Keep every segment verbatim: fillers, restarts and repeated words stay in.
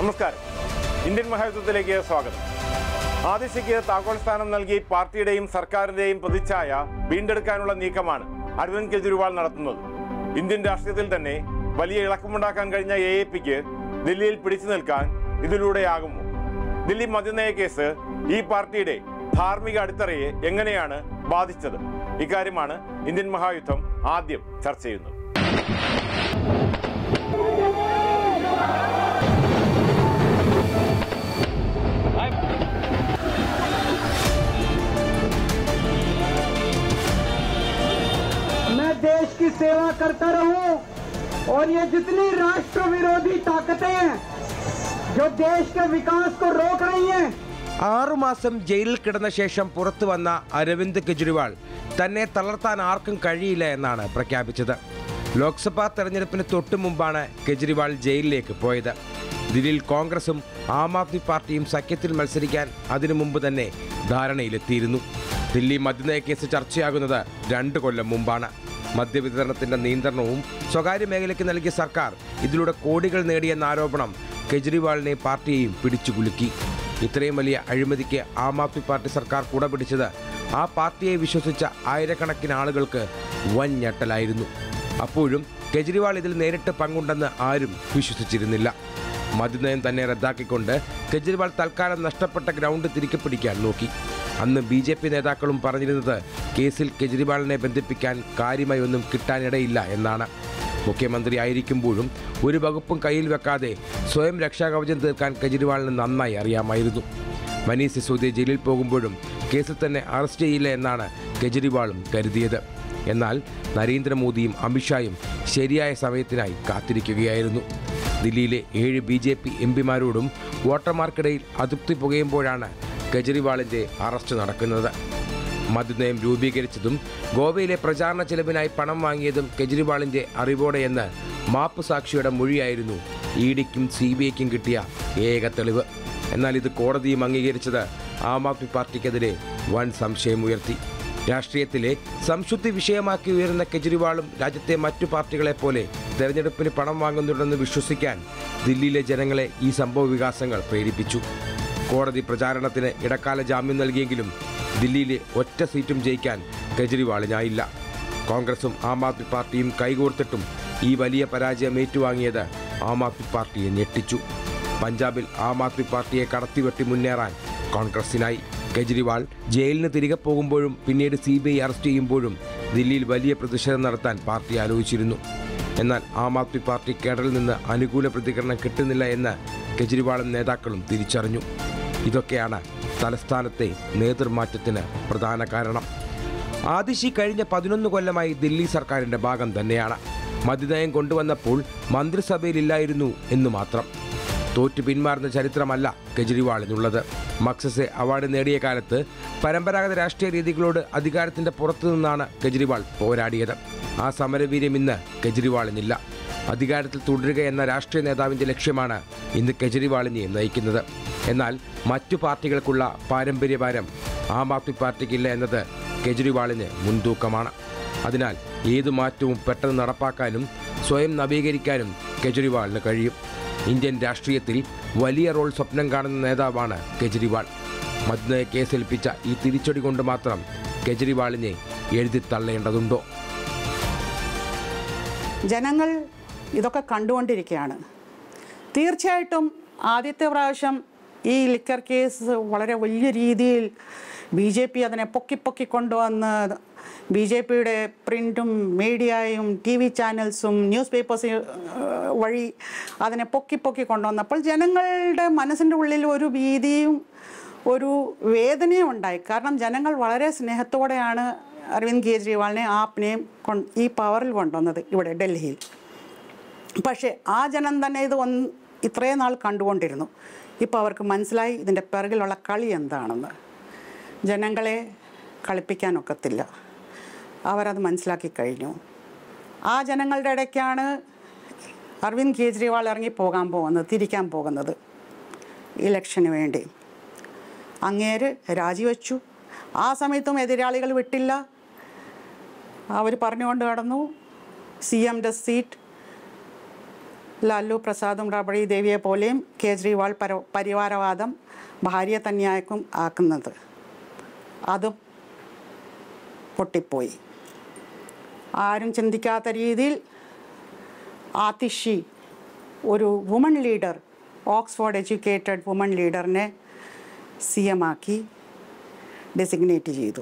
നമസ്കാരം. ഇന്ത്യൻ മഹായുദ്ധത്തിലേക്ക് സ്വാഗതം. ആദിശയ്ക്ക് താക്കോൽ സ്ഥാനം നൽകി പാർട്ടിയുടെയും സർക്കാരിന്റെയും പ്രതിച്ഛായ വീണ്ടെടുക്കാനുള്ള നീക്കമാണ് അരവിന്ദ് കെജ്രിവാൾ നടത്തുന്നത്. ഇന്ത്യൻ രാഷ്ട്രീയത്തിൽ തന്നെ വലിയ ഇളക്കമുണ്ടാക്കാൻ കഴിഞ്ഞ എ എ പിക്ക് ദില്ലിയിൽ പിടിച്ചു നിൽക്കാൻ ഇതിലൂടെയാകുമോ? ദില്ലി മദ്യനയ കേസ് ഈ പാർട്ടിയുടെ ധാർമ്മിക അടിത്തറയെ എങ്ങനെയാണ് ബാധിച്ചത്? ഇക്കാര്യമാണ് ഇന്ത്യൻ മഹായുദ്ധം ആദ്യം ചർച്ച ചെയ്യുന്നത്. देश की सेवा करता रहूं और ये जितनी राष्ट्र विरोधी ताकतें हैं जो देश के विकास को रोक रही हैं. ആറുമാസം ജയിലിൽ കിടന്ന ശേഷം പുറത്തു വന്ന അരവിന്ദ് കെജ്രിവാൾ തന്നെ തളർത്താൻ ആർക്കും കഴിയില്ല എന്നാണ് പ്രഖ്യാപിച്ചത്. ലോക്സഭാ തെരഞ്ഞെടുപ്പിന് തൊട്ടു മുമ്പാണ് കെജ്രിവാൾ ജയിലിലേക്ക് പോയത്. ദില്ലിയിൽ കോൺഗ്രസും ആം ആദ്മി പാർട്ടിയും സഖ്യത്തിൽ മത്സരിക്കാൻ അതിനു മുമ്പ് തന്നെ ധാരണയിലെത്തിയിരുന്നു. ദില്ലി മദ്യനയ കേസ് ചർച്ചയാകുന്നത് രണ്ട് കൊല്ലം മുമ്പാണ്. മദ്യവിതരണത്തിന്റെ നിയന്ത്രണവും സ്വകാര്യ മേഖലയ്ക്ക് നൽകിയ സർക്കാർ ഇതിലൂടെ കോടികൾ നേടിയെന്ന ആരോപണം കെജ്രിവാളിനെ പാർട്ടിയെയും പിടിച്ചുകുലുക്കി. ഇത്രയും വലിയ അഴിമതിക്ക് ആം ആദ്മി പാർട്ടി സർക്കാർ കുടപിടിച്ചത് ആ പാർട്ടിയെ വിശ്വസിച്ച ആയിരക്കണക്കിന് ആളുകൾക്ക് വൻ ഞെട്ടലായിരുന്നു. അപ്പോഴും കെജ്രിവാൾ ഇതിൽ നേരിട്ട് പങ്കുണ്ടെന്ന് ആരും വിശ്വസിച്ചിരുന്നില്ല. മദ്യനയം തന്നെ റദ്ദാക്കിക്കൊണ്ട് കെജ്രിവാൾ തൽക്കാലം നഷ്ടപ്പെട്ട ഗ്രൗണ്ട് തിരികെ പിടിക്കാൻ നോക്കി. അന്ന് ബി ജെ പി നേതാക്കളും പറഞ്ഞിരുന്നത് കേസിൽ കെജ്രിവാളിനെ ബന്ധിപ്പിക്കാൻ കാര്യമായി ഒന്നും കിട്ടാനിടയില്ല എന്നാണ്. മുഖ്യമന്ത്രി ആയിരിക്കുമ്പോഴും ഒരു വകുപ്പും കയ്യിൽ വെക്കാതെ സ്വയം രക്ഷാകവചം തീർക്കാൻ കെജ്രിവാളിന് നന്നായി അറിയാമായിരുന്നു. മനീഷ് സിസോദിയ ജയിലിൽ പോകുമ്പോഴും കേസിൽ തന്നെ അറസ്റ്റ് ചെയ്യില്ല എന്നാണ് കെജ്രിവാളും കരുതിയത്. എന്നാൽ നരേന്ദ്രമോദിയും അമിത്ഷായും ശരിയായ സമയത്തിനായി കാത്തിരിക്കുകയായിരുന്നു. ദില്ലിയിലെ ഏഴ് ബി ജെ പി എം പിമാരോടും വോട്ടർമാർക്കിടയിൽ അതൃപ്തി പുകയുമ്പോഴാണ് കെജ്രിവാളിന്റെ അറസ്റ്റ് നടക്കുന്നത്. മദ്യനയം രൂപീകരിച്ചതും ഗോവയിലെ പ്രചാരണ ചെലവിനായി പണം വാങ്ങിയതും കെജ്രിവാളിന്റെ അറിവോടെയെന്ന് മാപ്പ് സാക്ഷിയുടെ മൊഴിയായിരുന്നു ഇ ഡിക്കും സി ബി ഐക്കും കിട്ടിയ ഏക തെളിവ്. എന്നാൽ ഇത് കോടതിയും അംഗീകരിച്ചത് ആം ആദ്മി പാർട്ടിക്കെതിരെ വൻ സംശയമുയർത്തി. രാഷ്ട്രീയത്തിലെ സംശുദ്ധി വിഷയമാക്കി ഉയരുന്ന കെജ്രിവാളും രാജ്യത്തെ മറ്റു പാർട്ടികളെപ്പോലെ തെരഞ്ഞെടുപ്പിന് പണം വാങ്ങുന്നുണ്ടെന്ന് വിശ്വസിക്കാൻ ദില്ലിയിലെ ജനങ്ങളെ ഈ സംഭവ വികാസങ്ങൾ പ്രേരിപ്പിച്ചു. കോടതി പ്രചാരണത്തിന് ഇടക്കാല ജാമ്യം നൽകിയെങ്കിലും ദില്ലിയിലെ ഒറ്റ സീറ്റും ജയിക്കാൻ കെജ്രിവാളിനായില്ല. കോൺഗ്രസും ആം ആദ്മി പാർട്ടിയും കൈകോർത്തിട്ടും ഈ വലിയ പരാജയം ഏറ്റുവാങ്ങിയത് ആം ആദ്മി പാർട്ടിയെ ഞെട്ടിച്ചു. പഞ്ചാബിൽ ആം ആദ്മി പാർട്ടിയെ കടത്തിവെട്ടി മുന്നേറാൻ കോൺഗ്രസിനായി. കെജ്രിവാൾ ജയിലിന് തിരികെ പോകുമ്പോഴും പിന്നീട് സി ബി ഐ അറസ്റ്റ് ചെയ്യുമ്പോഴും ദില്ലിയിൽ വലിയ പ്രതിഷേധം നടത്താൻ പാർട്ടി ആലോചിച്ചിരുന്നു. എന്നാൽ ആം ആദ്മി പാർട്ടി കേഡറിൽ നിന്ന് അനുകൂല പ്രതികരണം കിട്ടുന്നില്ല എന്ന് കെജ്രിവാളും നേതാക്കളും തിരിച്ചറിഞ്ഞു. ഇതൊക്കെയാണ് തലസ്ഥാനത്തെ നേതൃമാറ്റത്തിന് പ്രധാന കാരണം. ആദിശി കഴിഞ്ഞ പതിനൊന്ന് കൊല്ലമായി ദില്ലി സർക്കാരിൻ്റെ ഭാഗം തന്നെയാണ്. മദ്യനയം കൊണ്ടുവന്നപ്പോൾ മന്ത്രിസഭയിലില്ലായിരുന്നു എന്ന് മാത്രം. തോറ്റു പിന്മാറുന്ന ചരിത്രമല്ല കെജ്രിവാളിനുള്ളത്. മക്സസെ അവാർഡ് നേടിയ കാലത്ത് പരമ്പരാഗത രാഷ്ട്രീയ രീതികളോട് അധികാരത്തിൻ്റെ പുറത്തു നിന്നാണ് കെജ്രിവാൾ പോരാടിയത്. ആ സമരവീര്യം ഇന്ന് കെജ്രിവാളിനില്ല. അധികാരത്തിൽ തുടരുക എന്ന രാഷ്ട്രീയ നേതാവിൻ്റെ ലക്ഷ്യമാണ് ഇന്ന് കെജ്രിവാളിനെ നയിക്കുന്നത്. എന്നാൽ മറ്റു പാർട്ടികൾക്കുള്ള പാരമ്പര്യഭാരം ആം ആദ്മി പാർട്ടിക്കില്ല എന്നത് കെജ്രിവാളിന് മുൻതൂക്കമാണ്. അതിനാൽ ഏതു മാറ്റവും പെട്ടെന്ന് നടപ്പാക്കാനും സ്വയം നവീകരിക്കാനും കെജ്രിവാളിന് കഴിയും. ഇന്ത്യൻ രാഷ്ട്രീയത്തിൽ വലിയ റോൾ സ്വപ്നം കാണുന്ന നേതാവാണ് കെജ്രിവാൾ. മദ്യനയ കേസേൽപ്പിച്ച ഈ തിരിച്ചടി കൊണ്ട് മാത്രം കെജ്രിവാളിനെ എഴുതിത്തള്ളേണ്ടതുണ്ടോ? ജനങ്ങൾ ഇതൊക്കെ കണ്ടുകൊണ്ടിരിക്കുകയാണ്. തീർച്ചയായിട്ടും ആദ്യത്തെ പ്രാവശ്യം ഈ ലിക്കർ കേസ് വളരെ വലിയ രീതിയിൽ ബി ജെ പി അതിനെ പൊക്കി പൊക്കി കൊണ്ടുവന്ന് ബി ജെ പിയുടെ പ്രിൻറ്റും മീഡിയയും ടി വി ചാനൽസും ന്യൂസ് പേപ്പേഴ്സ് വഴി അതിനെ പൊക്കി പൊക്കി കൊണ്ടുവന്നപ്പോൾ ജനങ്ങളുടെ മനസ്സിൻ്റെ ഉള്ളിൽ ഒരു ഭീതിയും ഒരു വേദനയും ഉണ്ടായി. കാരണം ജനങ്ങൾ വളരെ സ്നേഹത്തോടെയാണ് അരവിന്ദ് കെജ്രിവാളിനെ ആപ്പിനെയും ഈ പവറിൽ കൊണ്ടുവന്നത് ഇവിടെ ഡൽഹിയിൽ. പക്ഷേ ആ ജനം തന്നെ ഇത് ഒന്ന് ഇത്രയും നാൾ കണ്ടുകൊണ്ടിരുന്നു. ഇപ്പോൾ അവർക്ക് മനസ്സിലായി ഇതിൻ്റെ പിറകിലുള്ള കളി എന്താണെന്ന്. ജനങ്ങളെ കളിപ്പിക്കാനൊക്കത്തില്ല. അവരത് മനസ്സിലാക്കി കഴിഞ്ഞു. ആ ജനങ്ങളുടെ ഇടയ്ക്കാണ് അരവിന്ദ് കെജ്രിവാൾ ഇറങ്ങി പോകാൻ പോകുന്നത്, തിരിക്കാൻ പോകുന്നത് ഇലക്ഷന് വേണ്ടി. അങ്ങേര് രാജിവെച്ചു. ആ സമയത്തും എതിരാളികൾ വിട്ടില്ല. അവർ പറഞ്ഞുകൊണ്ട് കടന്നു സി എമ്മിൻ്റെ സീറ്റ് ലാലു പ്രസാദും റബഡി ദേവിയെ പോലെയും കേജ്രിവാൾ പര പരിവാരവാദം ഭാര്യയെ തന്നെയായിരിക്കും ആക്കുന്നത്. അതും പൊട്ടിപ്പോയി. ആരും ചിന്തിക്കാത്ത രീതിയിൽ ആതിഷി, ഒരു woman leader, Oxford educated woman ലീഡറിനെ സി എം ആക്കി ഡെസിഗ്നേറ്റ് ചെയ്തു.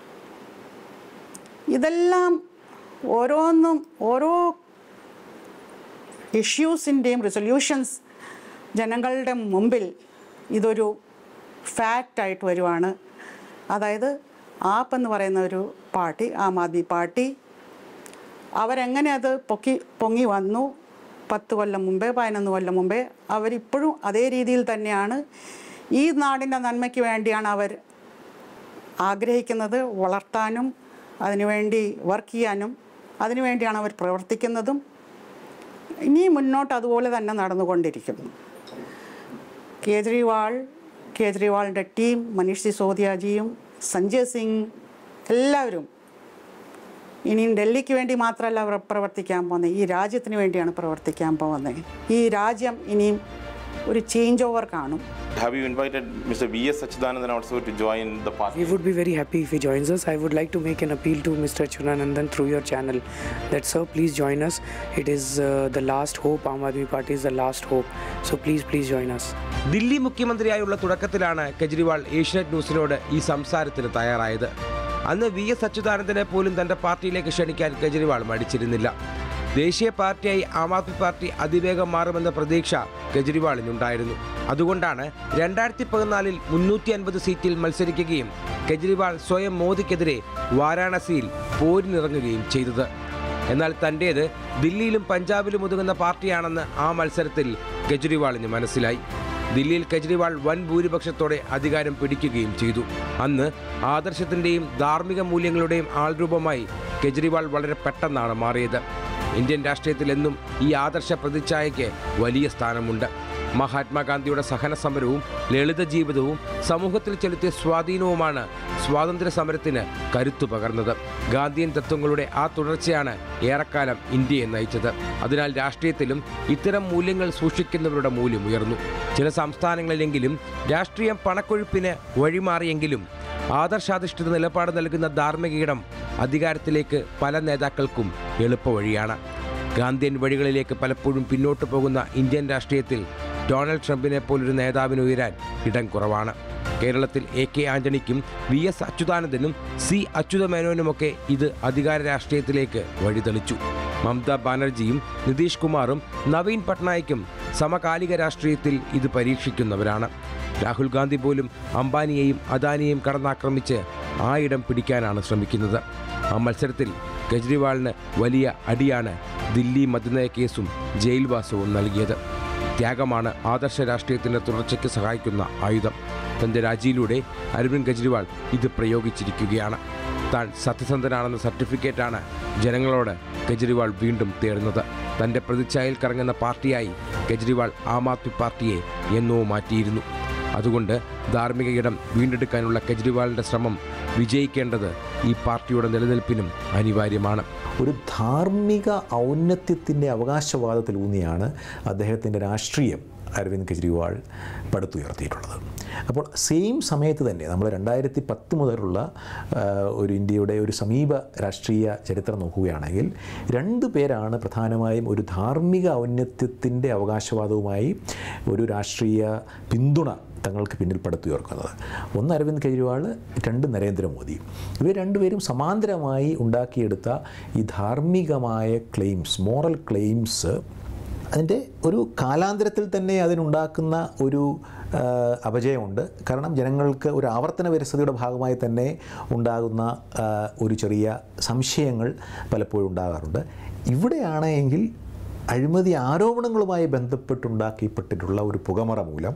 ഇതെല്ലാം ഓരോന്നും ഓരോ ഇഷ്യൂസിൻ്റെയും റിസൊല്യൂഷൻസ് ജനങ്ങളുടെ മുമ്പിൽ ഇതൊരു ഫാക്റ്റായിട്ട് വരുവാണ്. അതായത് ആപ്പ് എന്ന് പറയുന്ന ഒരു പാർട്ടി, ആം ആദ്മി പാർട്ടി, അവരെങ്ങനെ അത് പൊക്കി പൊങ്ങി വന്നു പത്ത് കൊല്ലം മുമ്പേ പതിനൊന്ന് കൊല്ലം മുമ്പേ, അവരിപ്പോഴും അതേ രീതിയിൽ തന്നെയാണ്. ഈ നാടിൻ്റെ നന്മയ്ക്ക് വേണ്ടിയാണ് അവർ ആഗ്രഹിക്കുന്നത്, വളർത്താനും അതിനുവേണ്ടി വർക്ക് ചെയ്യാനും അതിനുവേണ്ടിയാണ് അവർ പ്രവർത്തിക്കുന്നതും. ഇനി മുന്നോട്ട് അതുപോലെ തന്നെ നടന്നുകൊണ്ടിരിക്കും. കേജ്രിവാൾ, കേജ്രിവാളിൻ്റെ ടീം, മനീഷ് സിസോദിയാജിയും സഞ്ജയ് സിംഗ് എല്ലാവരും ഇനിയും ഡൽഹിക്ക് വേണ്ടി മാത്രമല്ല അവർ പ്രവർത്തിക്കാൻ പോകുന്നത്, ഈ രാജ്യത്തിന് വേണ്ടിയാണ് പ്രവർത്തിക്കാൻ പോകുന്നത്. ഈ രാജ്യം ഇനിയും ഒരു ചേഞ്ച് ഓവർ കാണും. Have you invited Mister V S Achuthanandan also to join the party? We would be very happy if he joins us. I would like to make an appeal to Mister Achuthanandan through your channel that, sir, please join us. It is uh, the last hope. Aam Aadmi Party is the last hope. So please, please join us. Delhi മുഖ്യമന്ത്രിയായുള്ള തുടക്കത്തിലാണ് Kejriwal Asianet ന്യൂസിനോട് ഈ സംസാരത്തിന് തയ്യാറായത്. അന്ന് V S അച്യുതാനന്ദനെ പോലും തൻ്റെ പാർട്ടിയിലേക്ക് ക്ഷണിക്കാൻ കെജ്രിവാൾ മടിച്ചിരുന്നില്ല. ദേശീയ പാർട്ടിയായി ആം ആദ്മി പാർട്ടി അതിവേഗം മാറുമെന്ന പ്രതീക്ഷ കെജ്രിവാളിനുണ്ടായിരുന്നു. അതുകൊണ്ടാണ് രണ്ടായിരത്തി പതിനാലിൽ മുന്നൂറ്റി അൻപത് സീറ്റിൽ മത്സരിക്കുകയും കെജ്രിവാൾ സ്വയം മോദിക്കെതിരെ വാരാണസിയിൽ പോരിനിറങ്ങുകയും ചെയ്തത്. എന്നാൽ തൻ്റേത് ദില്ലിയിലും പഞ്ചാബിലും ഒതുങ്ങുന്ന പാർട്ടിയാണെന്ന് ആ മത്സരത്തിൽ കെജ്രിവാളിന് മനസ്സിലായി. ദില്ലിയിൽ കെജ്രിവാൾ വൻ ഭൂരിപക്ഷത്തോടെ അധികാരം പിടിക്കുകയും ചെയ്തു. അന്ന് ആദർശത്തിൻ്റെയും ധാർമ്മിക മൂല്യങ്ങളുടെയും ആൾരൂപമായി കെജ്രിവാൾ വളരെ പെട്ടെന്നാണ് മാറിയത്. ഇന്ത്യൻ രാഷ്ട്രീയത്തിൽ എന്നും ഈ ആദർശ പ്രതിച്ഛായയ്ക്ക് വലിയ സ്ഥാനമുണ്ട്. മഹാത്മാഗാന്ധിയുടെ സഹന സമരവും ലളിത ജീവിതവും സമൂഹത്തിൽ ചെലുത്തിയ സ്വാധീനവുമാണ് സ്വാതന്ത്ര്യ സമരത്തിന് കരുത്തു പകർന്നത്. ഗാന്ധിയൻ തത്വങ്ങളുടെ ആ തുടർച്ചയാണ് ഏറെക്കാലം ഇന്ത്യയെ നയിച്ചത്. അതിനാൽ രാഷ്ട്രീയത്തിലും ഇത്തരം മൂല്യങ്ങൾ സൂക്ഷിക്കുന്നവരുടെ മൂല്യം ഉയർന്നു. ചില സംസ്ഥാനങ്ങളിലെങ്കിലും രാഷ്ട്രീയം പണക്കൊഴുപ്പിന് വഴിമാറിയെങ്കിലും ആദർശാധിഷ്ഠിത നിലപാട് നൽകുന്ന ധാർമ്മിക ഇടം അധികാരത്തിലേക്ക് പല നേതാക്കൾക്കും എളുപ്പവഴിയാണ്. ഗാന്ധിയൻ വഴികളിലേക്ക് പലപ്പോഴും പിന്നോട്ട് പോകുന്ന ഇന്ത്യൻ രാഷ്ട്രീയത്തിൽ ഡൊണാൾഡ് ട്രംപിനെ പോലൊരു നേതാവിന് ഉയരാൻ ഇടം കുറവാണ്. കേരളത്തിൽ എ കെ ആന്റണിക്കും വി എസ് അച്യുതാനന്ദനും സി അച്യുതമേനോനുമൊക്കെ ഇത് അധികാര രാഷ്ട്രീയത്തിലേക്ക് വഴിതെളിച്ചു. മമതാ ബാനർജിയും നിതീഷ് കുമാറും നവീൻ പട്നായിക്കും സമകാലിക രാഷ്ട്രീയത്തിൽ ഇത് പരീക്ഷിക്കുന്നവരാണ്. രാഹുൽ ഗാന്ധി പോലും അംബാനിയെയും അദാനിയെയും കടന്നാക്രമിച്ച് ആ ഇടം പിടിക്കാനാണ് ശ്രമിക്കുന്നത്. ആ മത്സരത്തിൽ കെജ്രിവാളിന് വലിയ അടിയാണ് ദില്ലി മദ്യനയ കേസും ജയിൽവാസവും നൽകിയത്. ത്യാഗമാണ് ആദർശ രാഷ്ട്രീയത്തിൻ്റെ തുടർച്ചയ്ക്ക് സഹായിക്കുന്ന ആയുധം. തൻ്റെ രാജിയിലൂടെ അരവിന്ദ് കെജ്രിവാൾ ഇത് പ്രയോഗിച്ചിരിക്കുകയാണ്. താൻ സത്യസന്ധനാണെന്ന സർട്ടിഫിക്കറ്റാണ് ജനങ്ങളോട് കെജ്രിവാൾ വീണ്ടും തേടുന്നത്. തൻ്റെ പ്രതിച്ഛായയിൽ കറങ്ങുന്ന പാർട്ടിയായി കെജ്രിവാൾ ആം ആദ്മി പാർട്ടിയെ എന്നോ മാറ്റിയിരുന്നു. അതുകൊണ്ട് ധാർമ്മിക ഇടം വീണ്ടെടുക്കാനുള്ള കെജ്രിവാളിൻ്റെ ശ്രമം വിജയിക്കേണ്ടത് ഈ പാർട്ടിയുടെ നിലനിൽപ്പിനും അനിവാര്യമാണ്. ഒരു ധാർമ്മിക ഔന്നത്യത്തിൻ്റെ അവകാശവാദത്തിലൂന്നിയാണ് അദ്ദേഹത്തിൻ്റെ രാഷ്ട്രീയം അരവിന്ദ് കെജ്രിവാൾ പടുത്തുയർത്തിയിട്ടുള്ളത്. അപ്പോൾ സെയിം സമയത്ത് തന്നെ നമ്മൾ രണ്ടായിരത്തി പത്ത് മുതലുള്ള ഒരു ഇന്ത്യയുടെ ഒരു സമീപ രാഷ്ട്രീയ ചരിത്രം നോക്കുകയാണെങ്കിൽ രണ്ട് പേരാണ് പ്രധാനമായും ഒരു ധാർമ്മിക ഔന്നത്യത്തിൻ്റെ അവകാശവാദവുമായി ഒരു രാഷ്ട്രീയ പിന്തുണ തങ്ങൾക്ക് പിന്നിൽ പടുത്തുയർക്കുന്നത്. ഒന്ന് അരവിന്ദ് കെജ്രിവാൾ, രണ്ട് നരേന്ദ്രമോദി. ഇവർ രണ്ടുപേരും സമാന്തരമായി ഉണ്ടാക്കിയെടുത്ത ഈ ധാർമ്മികമായ ക്ലെയിംസ്, മോറൽ ക്ലെയിംസ്, അതിൻ്റെ ഒരു കാലാന്തരത്തിൽ തന്നെ അതിനുണ്ടാക്കുന്ന ഒരു അപജയമുണ്ട്. കാരണം ജനങ്ങൾക്ക് ഒരു ആവർത്തന വിരസതയുടെ ഭാഗമായി തന്നെ ഉണ്ടാകുന്ന ഒരു ചെറിയ സംശയങ്ങൾ പലപ്പോഴും ഉണ്ടാകാറുണ്ട്. ഇവിടെയാണെങ്കിൽ അഴിമതി ആരോപണങ്ങളുമായി ബന്ധപ്പെട്ടുണ്ടാക്കിപ്പെട്ടിട്ടുള്ള ഒരു പുകമറ മൂലം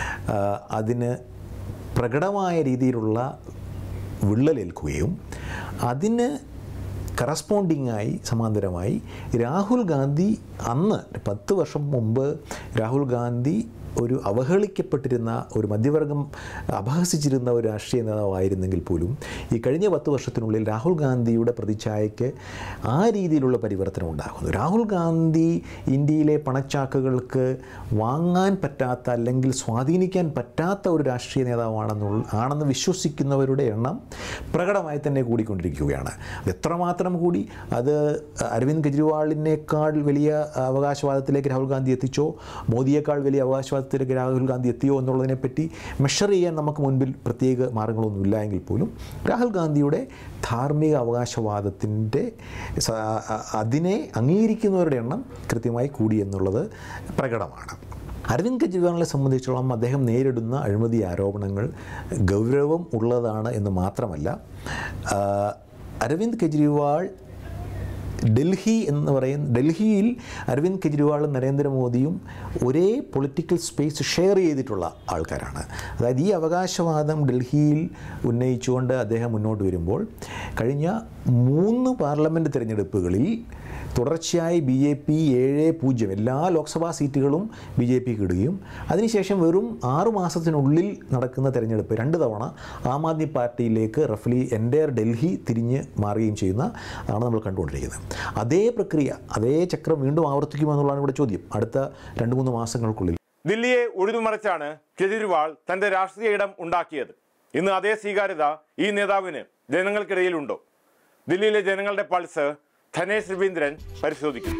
അതിന് പ്രകടമായ രീതിയിലുള്ള വിള്ളലേൽക്കുകയും അതിന് കറസ്പോണ്ടിങ്ങായി സമാന്തരമായി രാഹുൽ ഗാന്ധി അന്ന് പത്ത് വർഷം മുമ്പ് രാഹുൽ ഗാന്ധി ഒരു അവഹേളിക്കപ്പെട്ടിരുന്ന ഒരു മധ്യവർഗം അപഹസിച്ചിരുന്ന ഒരു രാഷ്ട്രീയ നേതാവായിരുന്നെങ്കിൽ പോലും ഈ കഴിഞ്ഞ പത്ത് വർഷത്തിനുള്ളിൽ രാഹുൽ ഗാന്ധിയുടെ പ്രതിച്ഛായയ്ക്ക് ആ രീതിയിലുള്ള പരിവർത്തനം ഉണ്ടാകുന്നു. രാഹുൽ ഗാന്ധി ഇന്ത്യയിലെ പണച്ചാക്കുകൾക്ക് വാങ്ങാൻ പറ്റാത്ത അല്ലെങ്കിൽ സ്വാധീനിക്കാൻ പറ്റാത്ത ഒരു രാഷ്ട്രീയ നേതാവാണെന്നുള്ള ആണെന്ന് വിശ്വസിക്കുന്നവരുടെ എണ്ണം പ്രകടമായി തന്നെ കൂടിക്കൊണ്ടിരിക്കുകയാണ്. എത്രമാത്രം കൂടി അത് അരവിന്ദ് കെജ്രിവാളിനേക്കാൾ വലിയ അവകാശവാദത്തിലേക്ക് രാഹുൽ ഗാന്ധി എത്തിച്ചോ മോദിയേക്കാൾ വലിയ അവകാശവാദത്തിലേക്ക് രാഹുൽ ഗാന്ധി എത്തിയോ എന്നുള്ളതിനെപ്പറ്റി മെഷർ ചെയ്യാൻ നമുക്ക് മുൻപിൽ പ്രത്യേക മാർഗങ്ങളൊന്നുമില്ല എങ്കിൽ പോലും രാഹുൽ ഗാന്ധിയുടെ ധാർമ്മിക അവകാശവാദത്തിൻ്റെ അതിനെ അംഗീകരിക്കുന്നവരുടെ എണ്ണം കൃത്യമായി കൂടി എന്നുള്ളത് പ്രകടമാണ്. അരവിന്ദ് കെജ്രിവാളിനെ സംബന്ധിച്ചിടത്തോളം അദ്ദേഹം നേരിടുന്ന അഴിമതി ആരോപണങ്ങൾ ഗൗരവം ഉള്ളതാണ് എന്ന് മാത്രമല്ല, അരവിന്ദ് കെജ്രിവാൾ ഡൽഹി എന്ന് പറയുന്ന ഡൽഹിയിൽ അരവിന്ദ് കെജ്രിവാളും നരേന്ദ്രമോദിയും ഒരേ പൊളിറ്റിക്കൽ സ്പേസ് ഷെയർ ചെയ്തിട്ടുള്ള ആൾക്കാരാണ്. അതായത് ഈ അവകാശവാദം ഡൽഹിയിൽ ഉന്നയിച്ചുകൊണ്ട് അദ്ദേഹം മുന്നോട്ട് വരുമ്പോൾ കഴിഞ്ഞ മൂന്ന് പാർലമെൻറ്റ് തിരഞ്ഞെടുപ്പുകളിൽ തുടർച്ചയായി ബി ജെ പി ഏഴ് പൂജ്യം എല്ലാ ലോക്സഭാ സീറ്റുകളും ബി ജെ പിക്ക് ഇടുകയും അതിനുശേഷം വെറും ആറു മാസത്തിനുള്ളിൽ നടക്കുന്ന തെരഞ്ഞെടുപ്പ് രണ്ട് തവണ ആം ആദ്മി പാർട്ടിയിലേക്ക് റഫ്ലി എൻ്റയർ ഡൽഹി തിരിഞ്ഞ് മാറുകയും ചെയ്യുന്ന ആണ് നമ്മൾ കണ്ടുകൊണ്ടിരിക്കുന്നത്. അതേ പ്രക്രിയ അതേ ചക്രം വീണ്ടും ആവർത്തിക്കുമെന്നുള്ളതാണ് ഇവിടെ ചോദ്യം അടുത്ത രണ്ട് മൂന്ന് മാസങ്ങൾക്കുള്ളിൽ. ദില്ലിയെ ഉഴുതുമറിച്ചാണ് കെജ്രിവാൾ തൻ്റെ രാഷ്ട്രീയ ഇടം ഉണ്ടാക്കിയത്. ഇന്ന് അതേ സ്വീകാര്യത ഈ നേതാവിന് ജനങ്ങൾക്കിടയിലുണ്ടോ? ദില്ലിയിലെ ജനങ്ങളുടെ പൾസ് ധനേഷ് രവീന്ദ്രൻ പരിശോധിക്കും.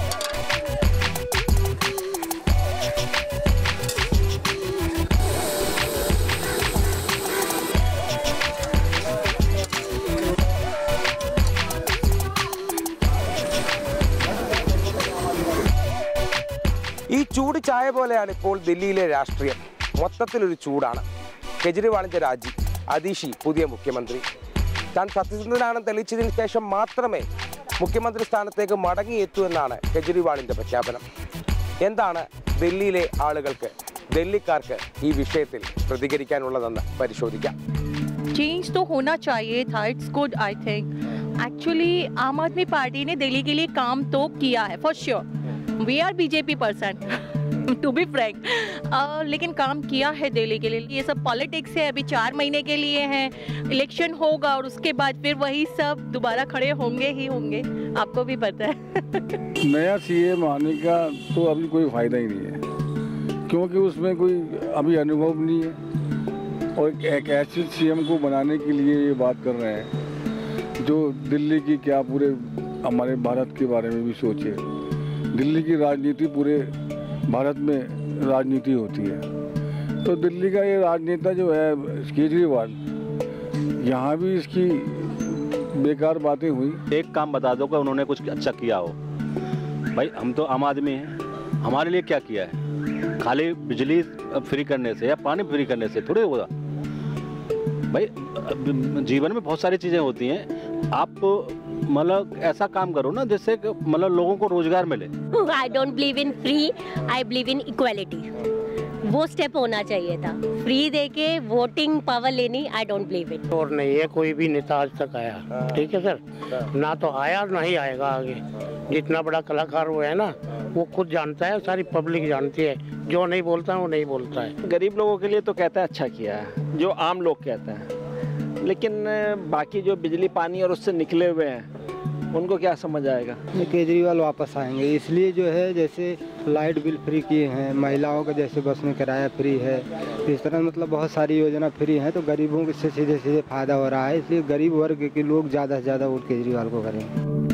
ഈ ചൂട് ചായ പോലെയാണ് ഇപ്പോൾ ദില്ലിയിലെ രാഷ്ട്രീയം. മൊത്തത്തിലൊരു ചൂടാണ്. കെജ്രിവാളിൻ്റെ രാജി, അതീഷി പുതിയ മുഖ്യമന്ത്രി. താൻ സത്യസന്ധനാണെന്ന് തെളിയിച്ചതിന് ശേഷം മാത്രമേ മുഖ്യമന്ത്രി സ്ഥാനത്തേക്ക് മടങ്ങിയെത്തൂ എന്നാണ് കെജ്രിവാളിൻ്റെ പ്രഖ്യാപനം. എന്താണ് ദില്ലിയിലെ ആളുകൾക്ക്, ദില്ലിക്കാർക്ക് ഈ വിഷയത്തിൽ പ്രതികരിക്കാനുള്ളതെന്ന് പരിശോധിക്കാം. चेंज तो होना चाहिए था, it's good I think. Actually Aam Aadmi party ने दिल्ली के लिए काम तो किया है for sure. We are BJP person to be frank, लेकिन काम किया है दिल्ली के लिए. ये सब पॉलिटिक्स है, अभी चार महीने के लिए है, इलेक्शन होगा और उसके बाद फिर वही सब दोबारा खड़े होंगे ही होंगे, आपको भी पता है. नया सीएम आने का तो अभी कोई फायदा ही नहीं है, क्योंकि उसमें कोई अभी अनुभव नहीं है. और एक ऐसे सीएम को बनाने के लिए ये बात कर रहे हैं जो दिल्ली की क्या पूरे हमारे भारत के बारे में भी सोचे. दिल्ली की राजनीति पूरे भारत में राजनीति होती है, तो दिल्ली का ये राजनेता जो है केजरीवाल, यहाँ भी इसकी बेकार बातें हुई. एक काम बता दो कि उन्होंने कुछ अच्छा किया हो. भाई हम तो आम आदमी हैं, हमारे लिए क्या किया है? खाली बिजली फ्री करने से या पानी फ्री करने से थोड़ी होगा. भाई जीवन में बहुत सारी चीज़ें होती हैं. आप मतलब ऐसा काम करो ना जिससे मतलब लोगों को रोजगार मिले. I don't believe in free, I believe in equality. वो स्टेप होना चाहिए था. फ्री देके वोटिंग पावर लेनी, आई डोंट बिलीव इट. और नहीं है कोई भी नेता आज तक आया, ठीक है सर, ना तो आया ना ही आएगा आगे. जितना बड़ा कलाकार वो है ना, वो खुद जानता है, सारी पब्लिक जानती है. जो नहीं बोलता है वो नहीं बोलता है. गरीब लोगों के लिए तो कहता है अच्छा किया है, जो आम लोग कहते हैं, लेकिन बाकी जो बिजली पानी और उससे निकले हुए हैं उनको क्या समझ आएगा. केजरीवाल वापस आएंगे इसलिए जो है, जैसे लाइट बिल फ्री किए हैं, महिलाओं का जैसे बस में किराया फ्री है, इस तरह मतलब बहुत सारी योजना फ्री हैं, तो गरीबों से सीधे सीधे फायदा हो रहा है. इसलिए गरीब वर्ग के लोग ज़्यादा से ज़्यादा वोट केजरीवाल को करेंगे.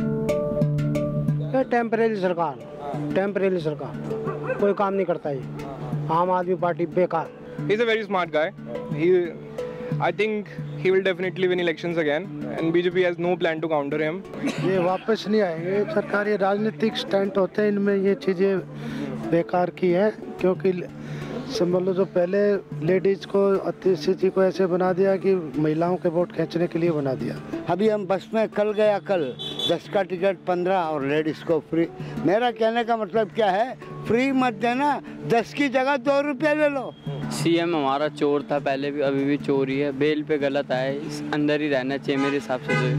टेम्परेरी सरकार, टेम्परेरी सरकार, कोई काम नहीं करता है. आम आदमी पार्टी बेकार. He is a very smart guy. He I think he will definitely win elections again, and B J P has no plan to counter him. ये वापस नहीं आएंगे. सरकार ये राजनीतिक स्टंट होते हैं, इनमें ये चीज़ें बेकार की है, क्योंकि समझ लो जो पहले लेडीज़ को अतिथि को ऐसे बना दिया कि महिलाओं के वोट खींचने के लिए बना दिया. अभी हम बस में कल गया, कल दस का टिकट पंद्रह और लेडीज़ को फ्री. मेरा कहने का मतलब क्या है, फ्री मत देना, दस की जगह दो रुपया ले लो. सीएम हमारा चोर था पहले भी, अभी भी चोर ही है. बेल पे गलत आए, अंदर ही रहना चाहिए मेरे हिसाब से. तो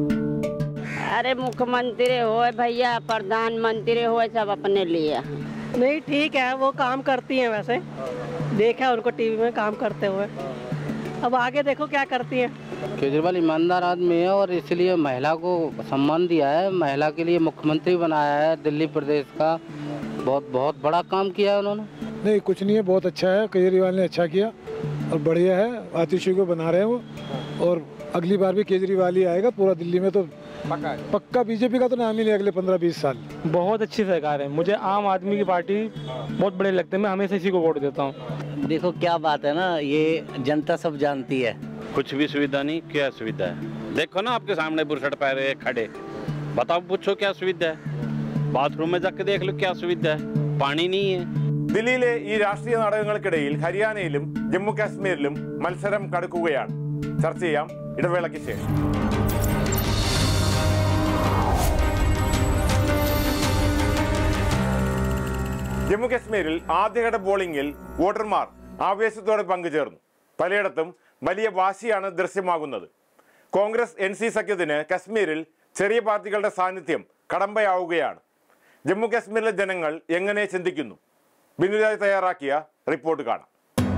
अरे मुख्यमंत्री हो भैया, प्रधानमंत्री हो, सब अपने लिए. नहीं ठीक है, वो काम करती हैं वैसे, देखा उनको टीवी में काम करते हुए। अब आगे देखो क्या करती हैं। केजरीवाल ईमानदार आदमी है और इसलिए महिला को सम्मान दिया है, महिला के लिए मुख्यमंत्री बनाया है दिल्ली प्रदेश का। बहुत बहुत बड़ा काम किया है उन्होंने। नहीं कुछ नहीं है, बहुत अच्छा है, केजरीवाल ने अच्छा किया और बढ़िया है। आतिशी को बना रहे हैं वो, और अगली बार भी केजरीवाल ही आएगा पूरा दिल्ली में, तो पक्का है। पक्का बीजेपी का तो नाम ही नहीं अगले पंद्रह बीस साल। बहुत अच्छी सरकार है, मुझे आम आदमी की पार्टी बहुत बड़े लगते हैं, मैं हमेशा इसी को वोट देता हूँ। देखो क्या बात है ना, ये जनता सब जानती है। कुछ भी सुविधा नहीं, क्या सुविधा है? देखो ना आपके सामने बुरशट पैरे खड़े, बताओ पूछो क्या सुविधा है? बाथरूम में जाके देख लो क्या सुविधा है, पानी नहीं है। ദില്ലിയിലെ ഈ രാഷ്ട്രീയ നാടകങ്ങൾക്കിടയിൽ ഹരിയാനയിലും ജമ്മു കാശ്മീരിലും മത്സരം കടുക്കുകയാണ്. ചർച്ച ചെയ്യാം ഇടവേളയ്ക്ക് ശേഷം. ജമ്മു കാശ്മീരിൽ ആദ്യഘട്ട പോളിംഗിൽ വോട്ടർമാർ ആവേശത്തോടെ പങ്കുചേർന്നു. പലയിടത്തും വലിയ വാശിയാണ് ദൃശ്യമാകുന്നത്. കോൺഗ്രസ് എൻ സി സഖ്യത്തിന് കശ്മീരിൽ ചെറിയ പാർട്ടികളുടെ സാന്നിധ്യം കടമ്പയാവുകയാണ്. ജമ്മു കാശ്മീരിലെ ജനങ്ങൾ എങ്ങനെ ചിന്തിക്കുന്നു? ബിനുരാജ് തയ്യാറാക്കിയ റിപ്പോർട്ട് കാണാം.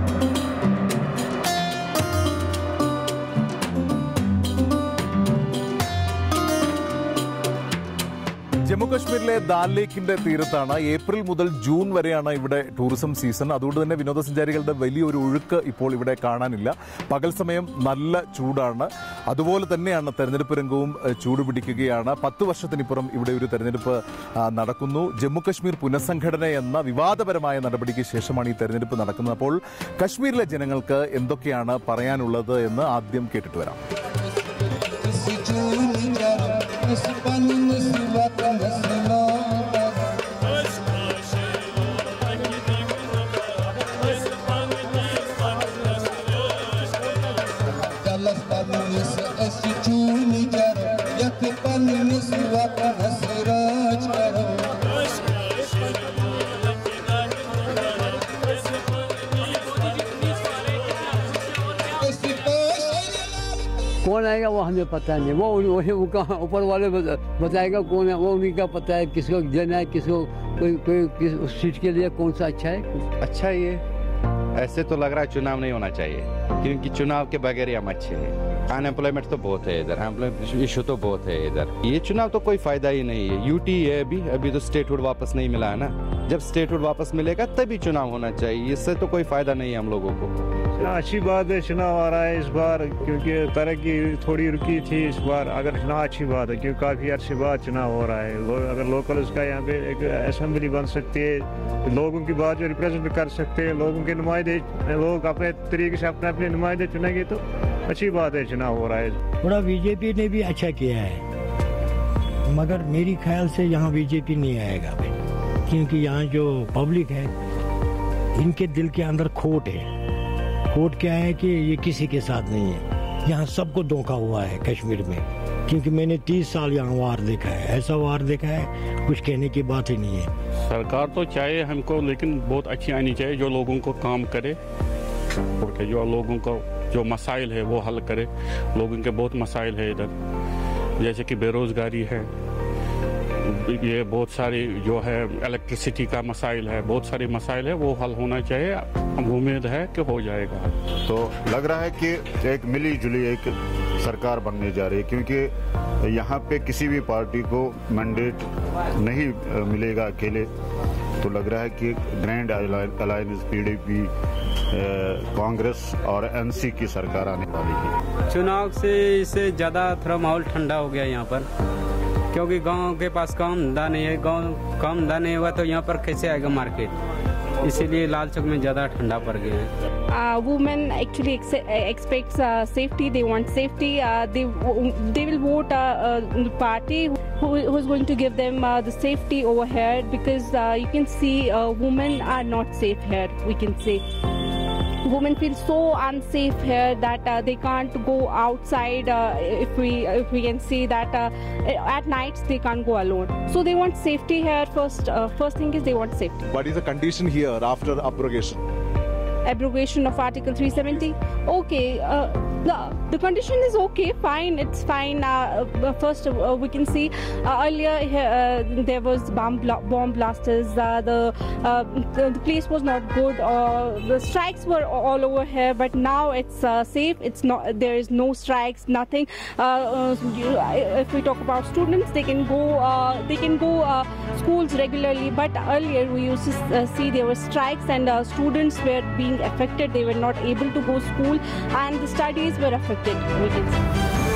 ജമ്മുകശ്മീരിലെ ദാൽ ലേക്കിന്റെ തീരത്താണ്. ഏപ്രിൽ മുതൽ ജൂൺ വരെയാണ് ഇവിടെ ടൂറിസം സീസൺ. അതുകൊണ്ട് തന്നെ വിനോദസഞ്ചാരികളുടെ വലിയൊരു ഒഴുക്ക് ഇപ്പോൾ ഇവിടെ കാണാനില്ല. പകൽ സമയം നല്ല ചൂടാണ്. അതുപോലെ തന്നെയാണ് തെരഞ്ഞെടുപ്പ് രംഗവും ചൂടുപിടിക്കുകയാണ്. പത്ത് വർഷത്തിനിപ്പുറം ഇവിടെ ഒരു തെരഞ്ഞെടുപ്പ് നടക്കുന്നു. ജമ്മുകശ്മീർ പുനഃസംഘടന എന്ന വിവാദപരമായ നടപടിക്ക് ശേഷമാണ് ഈ തെരഞ്ഞെടുപ്പ് നടക്കുന്നത്. അപ്പോൾ കശ്മീരിലെ ജനങ്ങൾക്ക് എന്തൊക്കെയാണ് പറയാനുള്ളത് എന്ന് ആദ്യം കേട്ടിട്ട് വരാം. कौन आएगा वो हमें पता नहीं, वो वही ऊपर वाले बताएगा कौन है, वो उन्हीं का पता है किसको देना है, किसको कोई कोई किस उस सीट के लिए कौन सा अच्छा है। अच्छा ये ऐसे तो लग रहा है चुनाव नहीं होना चाहिए, क्योंकि चुनाव के बगैर ही हम अच्छे हैं। अनएम्प्लॉयमेंट तो बहुत है इधर, एम्प्लॉयमेंट इशू तो बहुत है इधर। ये चुनाव तो कोई फायदा ही नहीं है। यूटी है अभी अभी तो स्टेटहुड वापस नहीं मिला है ना, जब स्टेटहुड वापस मिलेगा तभी चुनाव होना चाहिए। इससे तो कोई फायदा नहीं है हम लोगों को। अच्छी बात है चुनाव आ रहा है इस बार, क्योंकि तरक्की थोड़ी रुकी थी इस बार। अगर चुनाव अच्छी बात है क्योंकि काफ़ी अच्छी बात चुनाव हो रहा है। अगर लोकल उसका यहाँ पे एक असेंबली बन सकती है, लोगों की बात जो रिप्रेजेंट कर सकते हैं, लोगों के नुमाइंदे लोग अपने तरीके से अपने अपने नुमाइंदे चुनेंगे तो अच्छी बात है चुनाव हो रहा है। थोड़ा बीजेपी ने भी अच्छा किया है, मगर मेरी ख्याल से यहाँ बीजेपी नहीं आएगा भाई, क्योंकि यहाँ जो पब्लिक है इनके दिल के अंदर खोट है। खोट क्या है कि ये किसी के साथ नहीं है। यहाँ सबको धोखा हुआ है कश्मीर में, क्योंकि मैंने तीस साल यहाँ वार देखा है, ऐसा वार देखा है कुछ कहने की बात ही नहीं है। सरकार तो चाहिए हमको, लेकिन बहुत अच्छी आनी चाहिए जो लोगों को काम करे और जो लोगों को जो मसाइल है वो हल करे। लोगों के बहुत मसाइल है इधर, जैसे कि बेरोजगारी है, ये बहुत सारी जो है इलेक्ट्रिसिटी का मसाइल है, बहुत सारी मसाइल है, वो हल होना चाहिए। उम्मीद है कि हो जाएगा। तो लग रहा है कि एक मिली जुली एक सरकार बनने जा रही है, क्योंकि यहाँ पे किसी भी पार्टी को मैंडेट नहीं मिलेगा अकेले। तो लग रहा है कि ग्रैंड अलायंस पीडीपी कांग्रेस और एनसी की सरकार आने वाली है। चुनाव से इससे ज़्यादा थोड़ा माहौल ठंडा हो गया यहाँ पर, क्योंकि गांव के पास काम धंधा नहीं है। गांव काम धंधा नहीं हुआ तो यहाँ पर कैसे आएगा मार्केट, इसीलिए लाल चौक में ज़्यादा ठंडा पड़ गया है। Uh, women actually ex expects uh, safety. They want safety. Uh, they they will vote uh, uh, the party who who is going to give them uh, the safety over here, because uh, you can see uh, women are not safe here. We can say women feel so unsafe here that uh, they can't go outside. Uh, if we if we can see that uh, at nights they can't go alone. So they want safety here first. Uh, first thing is they want safety. What is the condition here after abrogation? abrogation of Article three seventy. Okay, uh, the, the condition is okay, fine, it's fine. Uh, first, uh, we can see uh, earlier uh, there was bomb, bla- bomb blasters, uh, the, uh, the the place was not good, uh, the strikes were all over here, but now it's uh, safe, it's not, there is no strikes, nothing. Uh, uh, if we talk about students, they can go, uh, they can go uh, schools regularly, but earlier we used to uh, see there were strikes and uh, students were being affected, they were not able to go school and the studies were affected, we can see.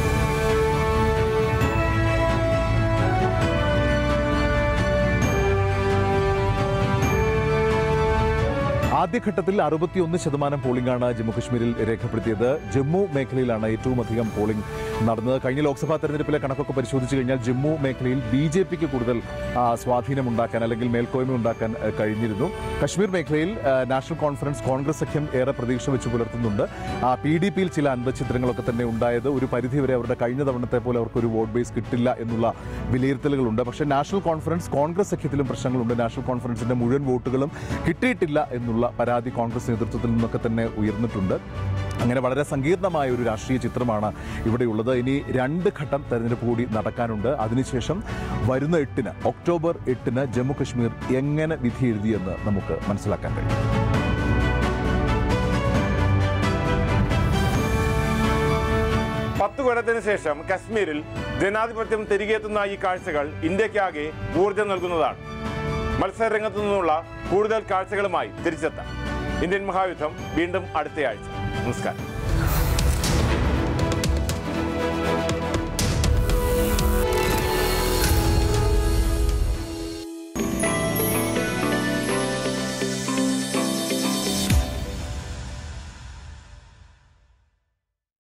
ആദ്യഘട്ടത്തിൽ അറുപത്തിയൊന്ന് ശതമാനം പോളിംഗാണ് ജമ്മുകശ്മീരിൽ രേഖപ്പെടുത്തിയത്. ജമ്മു മേഖലയിലാണ് ഏറ്റവും അധികം polling നടന്നത്. കഴിഞ്ഞ ലോക്സഭാ തെരഞ്ഞെടുപ്പിലെ കണക്കൊക്കെ പരിശോധിച്ച് കഴിഞ്ഞാൽ ജമ്മു മേഖലയിൽ ബി ജെ പിക്ക് കൂടുതൽ സ്വാധീനം ഉണ്ടാക്കാൻ അല്ലെങ്കിൽ മേൽക്കോയ്മ ഉണ്ടാക്കാൻ കഴിഞ്ഞിരുന്നു. കശ്മീർ മേഖലയിൽ നാഷണൽ കോൺഫറൻസ് കോൺഗ്രസ് സഖ്യം ഏറെ പ്രതീക്ഷ വെച്ച് പുലർത്തുന്നുണ്ട്. പി ഡി പിയിൽ ചില അന്തഃഛിദ്രങ്ങളൊക്കെ തന്നെ ഉണ്ടായത് ഒരു പരിധിവരെ അവരുടെ കഴിഞ്ഞ തവണത്തെ പോലെ അവർക്കൊരു വോട്ട് ബേസ് കിട്ടില്ല എന്നുള്ള വിലയിരുത്തലുകളുണ്ട്. പക്ഷേ നാഷണൽ കോൺഫറൻസ് കോൺഗ്രസ് സഖ്യത്തിലും പ്രശ്നങ്ങളുണ്ട്. നാഷണൽ കോൺഫറൻസിന്റെ മുഴുവൻ വോട്ടുകളും കിട്ടിയിട്ടില്ല എന്നുള്ള പരാതി കോൺഗ്രസ് നേതൃത്വത്തിൽ നിന്നൊക്കെ തന്നെ ഉയർന്നിട്ടുണ്ട്. അങ്ങനെ വളരെ സങ്കീർണമായ ഒരു രാഷ്ട്രീയ ചിത്രമാണ് ഇവിടെയുള്ളത്. ഇനി രണ്ട് ഘട്ടം തെരഞ്ഞെടുപ്പ് കൂടി നടക്കാനുണ്ട്. അതിനുശേഷം വരുന്ന എട്ടിന് ഒക്ടോബർ എട്ടിന് ജമ്മു കശ്മീർ എങ്ങനെ വിധി എഴുതിയെന്ന് നമുക്ക് മനസ്സിലാക്കാൻ കഴിയും. പത്ത് കൊല്ലത്തിന് ശേഷം കശ്മീരിൽ ജനാധിപത്യം തിരികെത്തുന്ന ഈ കാഴ്ചകൾ ഇന്ത്യക്കാകെ ഊർജ്ജം നൽകുന്നതാണ്. മത്സരരംഗത്തു നിന്നുള്ള കൂടുതൽ കാഴ്ചകളുമായി തിരിച്ചെത്താം. ഇന്ത്യൻ മഹായുദ്ധം വീണ്ടും അടുത്തയാഴ്ച. നമസ്കാരം.